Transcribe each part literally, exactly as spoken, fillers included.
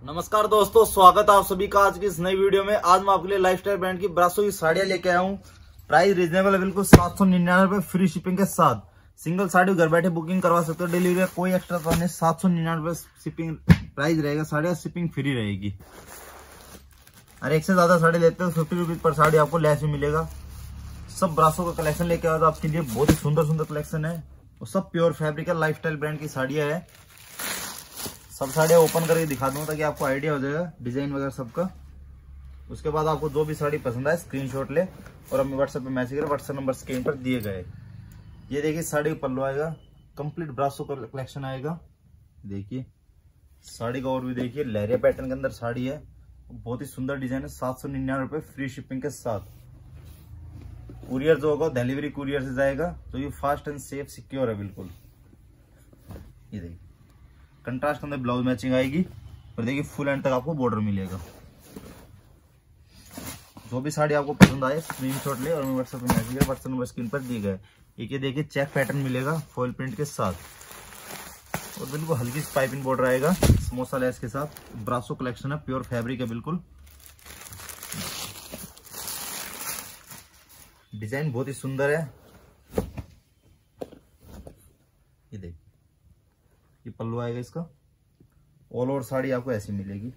नमस्कार दोस्तों, स्वागत है आप सभी का आज की इस नई वीडियो में। आज मैं आपके लिए लाइफस्टाइल ब्रांड की ब्रासो की साड़ियां लेके आया हूँ। प्राइस रीजनेबल है, बिल्कुल सात सौ निन्यानवे फ्री शिपिंग के साथ। सिंगल साड़ी घर बैठे बुकिंग करवा सकते हो, डिलीवरी का कोई एक्स्ट्रा चार्ज नहीं। सात सौ निन्यानवे शिपिंग प्राइस रहेगा, साड़ियाँ शिपिंग फ्री रहेगी। और एक से ज्यादा साड़ी लेते हो फिफ्टी रुपीज पर साड़ी आपको लेस में मिलेगा। सब ब्रासो का कलेक्शन लेके आया, आपके लिए बहुत ही सुंदर सुंदर कलेक्शन है और सब प्योर फैब्रिक है। लाइफस्टाइल ब्रांड की साड़ियाँ है। सब साड़ियाँ ओपन करके दिखा दूंगा ताकि आपको आइडिया हो जाएगा डिजाइन वगैरह सबका। उसके बाद आपको जो भी साड़ी पसंद आए स्क्रीनशॉट ले और हमें व्हाट्सएप पे मैसेज करें। व्हाट्सएप नंबर स्क्रीन पर दिए गए। ये देखिए साड़ी पल्लू आएगा, कंप्लीट ब्रासो का कलेक्शन आएगा। देखिए साड़ी का और भी देखिए, लहरिया पैटर्न के अंदर साड़ी है, बहुत ही सुंदर डिजाइन है। सात सौ निन्यानवे रुपए फ्री शिपिंग के साथ। कुरियर जो होगा डिलीवरी कुरियर से जाएगा, तो ये फास्ट एंड सेफ सिक्योर है बिल्कुल। ये देखिए कंट्रास्ट के अंदर ब्लाउज मैचिंग आएगी और देखिए फुल एंड तक आपको बॉर्डर मिलेगा। जो भी साड़ी आपको पसंद आए स्क्रीनशॉट ले और व्हाट्सएप पे मैसेज करें। व्हाट्सएप नंबर स्क्रीन पर दिए गए। एक ये देखिए चेक पैटर्न मिलेगा फॉइल प्रिंट के साथ और बिल्कुल हल्की सी पाइपिंग बॉर्डर आएगा समोसा लेस के साथ। ब्रासो कलेक्शन है, प्योर फैब्रिक है बिल्कुल। डिजाइन बहुत ही सुंदर है। ये देखिए ये पल्लू आएगा इसका। ऑल ओवर साड़ी आपको ऐसी मिलेगी।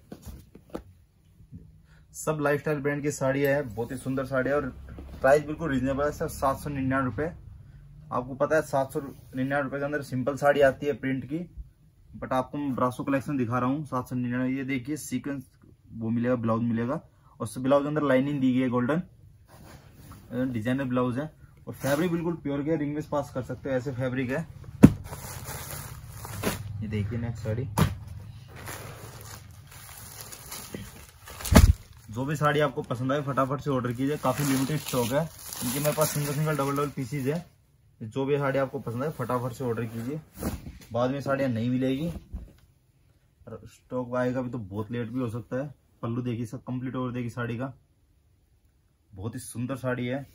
सब लाइफस्टाइल ब्रांड की साड़ी है, बहुत ही सुंदर साड़ी है और प्राइस बिल्कुल रीजनेबल है सर। सात सौ निन्यानवे रुपए। आपको पता है सात सौ निन्यानवे रुपए के अंदर सिंपल साड़ी आती है प्रिंट की, बट आपको मैं ब्रासो कलेक्शन दिखा रहा हूँ सात सौ निन्यानवे। ये देखिए सीक्वेंस वो मिलेगा, ब्लाउज मिलेगा और उस ब्लाउज के अंदर लाइनिंग दी गई है गोल्डन डिजाइनर ब्लाउज है और फैब्रिक बिल्कुल प्योर के रिंग में पास कर सकते हो, ऐसे फैब्रिक है। ये देखिए नेक्स्ट साड़ी। जो भी साड़ी आपको पसंद आए फटाफट से ऑर्डर कीजिए, काफी लिमिटेड स्टॉक है इनके मेरे पास। Single single double double pieces है। जो भी साड़ी आपको पसंद आए फटाफट से ऑर्डर कीजिए, बाद में साड़ियाँ नहीं मिलेगी। स्टॉक आएगा भी तो बहुत लेट भी हो सकता है। पल्लू देखिए सब कंप्लीट ओवर देखिए साड़ी का, बहुत ही सुंदर साड़ी है।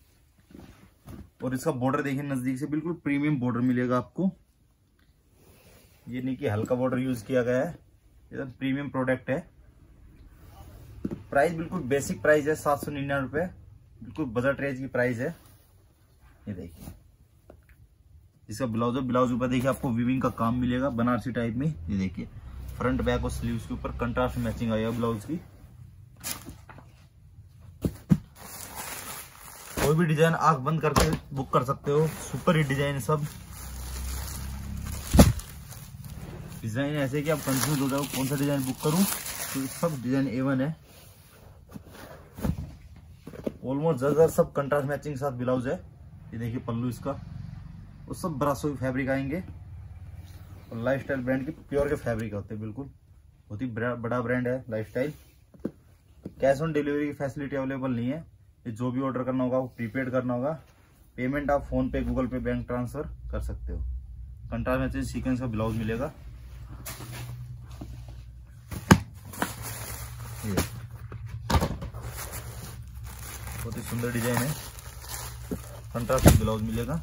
और इसका बॉर्डर देखिए नजदीक से, बिल्कुल प्रीमियम बॉर्डर मिलेगा आपको। ये नहीं कि हल्का बॉर्डर यूज किया गया है, एकदम प्रीमियम प्रोडक्ट है। प्राइस बिल्कुल बेसिक प्राइस है, सात सौ निन्यानवे रुपए, बिल्कुल बजट रेंज की प्राइस है। ये देखिए इसका ब्लाउज है, ब्लाउज ऊपर देखिए आपको वीविंग का काम मिलेगा बनारसी टाइप में। ये देखिए फ्रंट बैक और स्लीव्स के ऊपर कंट्रास्ट मैचिंग आएगा ब्लाउज की। कोई भी डिजाइन आंख बंद करके बुक कर सकते हो, सुपर हिट डिजाइन सब। डिजाइन ऐसे कि आप कंफ्यूज हो जाओ कौन सा डिजाइन बुक करूं, तो सब डिजाइन ए वन है। ऑलमोस्ट ज्यादा सब कंट्रास्ट मैचिंग साथ ब्लाउज है। ये देखिए पल्लू इसका और सब ब्रासो के फैब्रिक आएंगे और लाइफस्टाइल ब्रांड के प्योर के फैब्रिक होते हैं बिल्कुल। बहुत ही बड़ा ब्रांड है लाइफस्टाइल। कैश ऑन डिलीवरी की फैसिलिटी अवेलेबल नहीं है। ये जो भी ऑर्डर करना होगा वो प्रीपेड करना होगा। पेमेंट आप फोन पे, गूगल पे, बैंक ट्रांसफर कर सकते हो। कंट्रास्ट मैचिंग सीक्वेंस का ब्लाउज मिलेगा। ये बहुत ही सुंदर डिजाइन है, कंट्रास्ट ब्लाउज मिलेगा।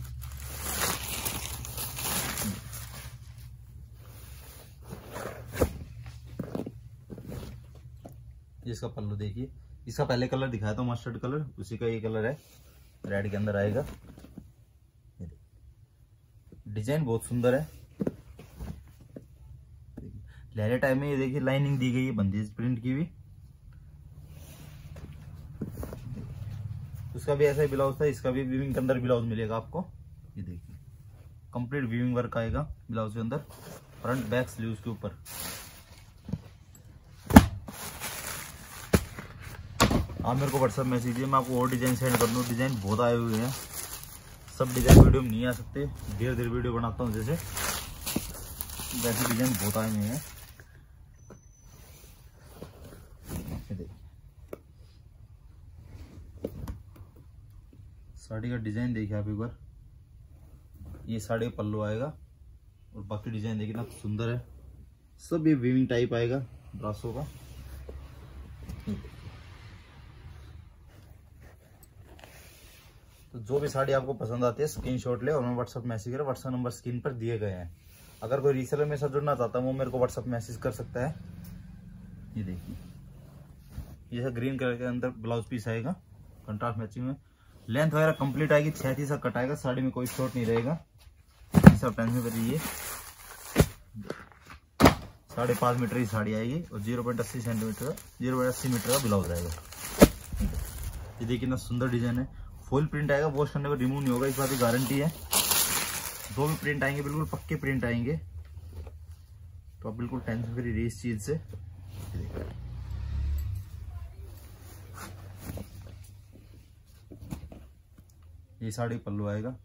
इसका पल्लू देखिए, इसका पहले कलर दिखाया था मस्टर्ड कलर, उसी का ये कलर है, रेड के अंदर आएगा। डिजाइन बहुत सुंदर है। लहरे टाइप में ये देखिए लाइनिंग दी गई है बंदिश प्रिंट की भी। उसका भी ऐसा ही ब्लाउज था, इसका भी वीविंग के अंदर ब्लाउज मिलेगा आपको। ये देखिए कंप्लीट वीविंग वर्क आएगा ब्लाउज के अंदर, फ्रंट बैक स्लीव्स के ऊपर। आप मेरे को व्हाट्सएप मैसेज कीजिए, मैं आपको और डिजाइन सेंड कर दूँ। डिजाइन बहुत आए हुए हैं, सब डिजाइन वीडियो में नहीं आ सकते, धीरे धीरे वीडियो बनाता हूँ। जैसे वैसे डिजाइन बहुत आए हुए हैं। साड़ी का डिजाइन देखिए आप एक बार। ये साड़ी का पल्लू आएगा और बाकी डिजाइन देखिए ना सुंदर है। सब ये वीविंग टाइप आएगा ब्रासो का। तो जो भी साड़ी आपको पसंद आती है स्क्रीनशॉट ले और मैं व्हाट्सएप मैसेज करें। व्हाट्सएप नंबर स्क्रीन पर दिए गए हैं। अगर कोई रीसेलर मेरे साथ जुड़ना चाहता है वो मेरे को व्हाट्सएप मैसेज कर सकता है। ये देखिए, ये ग्रीन कलर के अंदर ब्लाउज पीस आएगा कंट्रास्ट मैचिंग में। लेंथ वगैरह कंप्लीट आएगी, छत्तीस तक कटाएगा, साड़ी में कोई शॉर्ट नहीं रहेगा। सब टेंशन करिए, साढ़े पाँच मीटर की साड़ी आएगी और जीरो पॉइंट अस्सी सेंटीमीटर का जीरो पॉइंट अस्सी मीटर का ब्लाउज आएगा। ये देखिए कितना सुंदर डिजाइन है, फुल प्रिंट आएगा, वॉश करने पर रिमूव नहीं होगा, इस बात की गारंटी है। दो भी प्रिंट आएंगे, बिल्कुल पक्के प्रिंट आएंगे, तो आप बिल्कुल टेंशन फ्री रहिए इस चीज से। ये साड़ी पल्लू आएगा,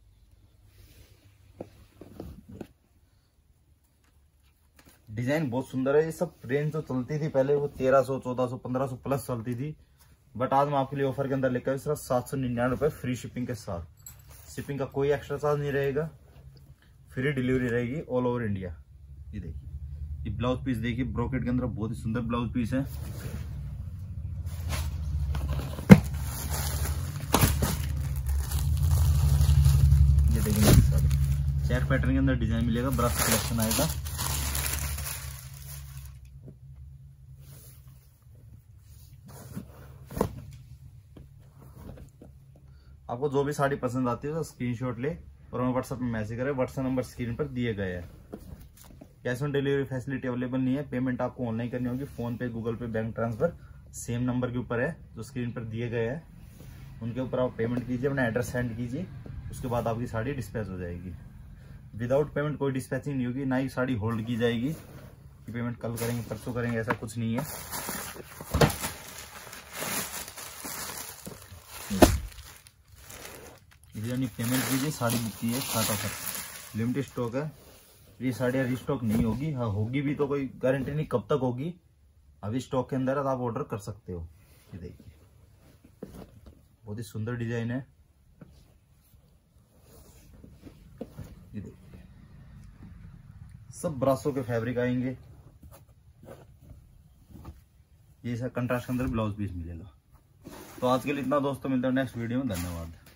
डिजाइन बहुत सुंदर है। ये सब रेंज तो चलती थी पहले, वो तेरह सौ चौदह सौ पंद्रह सौ प्लस चलती थी, बट आज मैं आपके लिए ऑफर के अंदर लेकर सिर्फ सात सौ निन्यानवे रुपए फ्री शिपिंग के साथ। शिपिंग का कोई एक्स्ट्रा चार्ज नहीं रहेगा, फ्री डिलीवरी रहेगी ऑल ओवर इंडिया। ये देखिए, ये ब्लाउज पीस देखिए, ब्रोकेट के अंदर बहुत ही सुंदर ब्लाउज पीस है। ये देखिए चेक पैटर्न के अंदर डिजाइन मिलेगा, ब्रश कलेक्शन आएगा। आपको जो भी साड़ी पसंद आती है तो स्क्रीनशॉट ले और हमें व्हाट्सएप में मैसेज करें, व्हाट्सएप नंबर स्क्रीन पर दिए गए हैं। Cash on delivery facility available नहीं है, पेमेंट आपको ऑनलाइन करनी होगी, फोन पे, गूगल पे, बैंक ट्रांसफर सेम नंबर के ऊपर है जो स्क्रीन पर दिए गए हैं, उनके ऊपर आप पेमेंट कीजिए, अपना एड्रेस सेंड कीजिए, उसके बाद आपकी साड़ी डिस्पैच हो जाएगी। विदाउट पेमेंट कोई डिस्पैचिंग नहीं होगी, ना ही साड़ी होल्ड की जाएगी कि पेमेंट कल करेंगे परसों करेंगे, ऐसा कुछ नहीं है। यानी पेमेंट कीजिए, साड़ी बिकती है फटाफट, लिमिटेड स्टॉक है, ये साड़ियाँ रिस्टॉक नहीं होगी। हाँ होगी भी तो कोई गारंटी नहीं कब तक होगी, अभी स्टॉक के अंदर है तो आप ऑर्डर कर सकते हो। ये देखिए बहुत ही सुंदर डिजाइन है, ये देखिए सब ब्रासो के फैब्रिक आएंगे। ये कंट्रास्ट के अंदर ब्लाउज पीस मिलेगा। तो आज के लिए इतना दोस्तों, मिलता है नेक्स्ट वीडियो में, धन्यवाद।